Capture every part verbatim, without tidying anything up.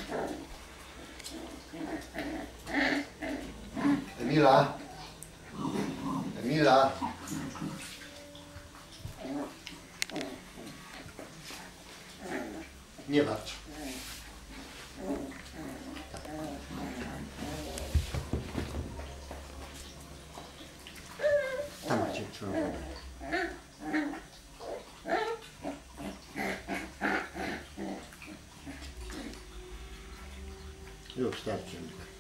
Emila. Emila. Nie walcz. Tam macie człowiek. Już starczy.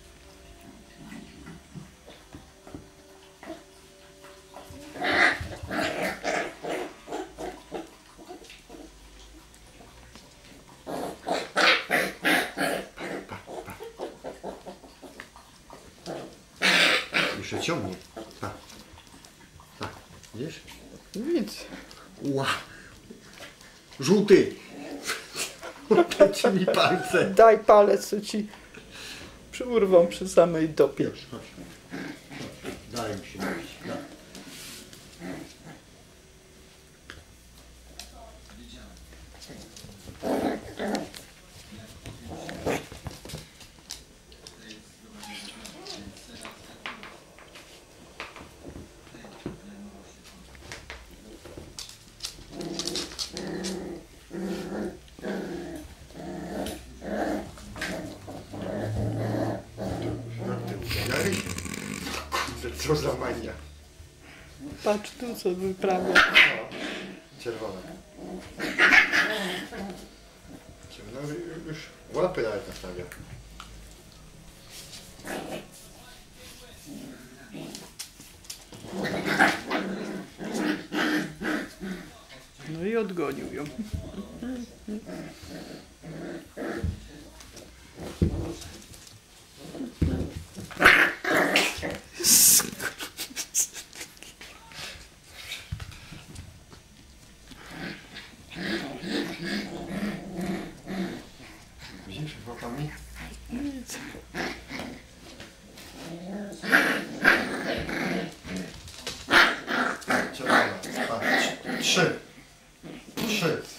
Jeszcze ciągnie. Tak. Tak. Widzisz? Nic. Ła. Żółty. Opleci mi palce. Daj palec, co ci urwą przy samej dopie. Już, chodź. Daj mi się napić. Daj. Co za mania. Patrz tu, co wyprawia. No, czerwone. No już łapy nawet nastawia. No i odgonił ją. Widzisz, włokami? Nic. Czerwone. Trzy. Trzy.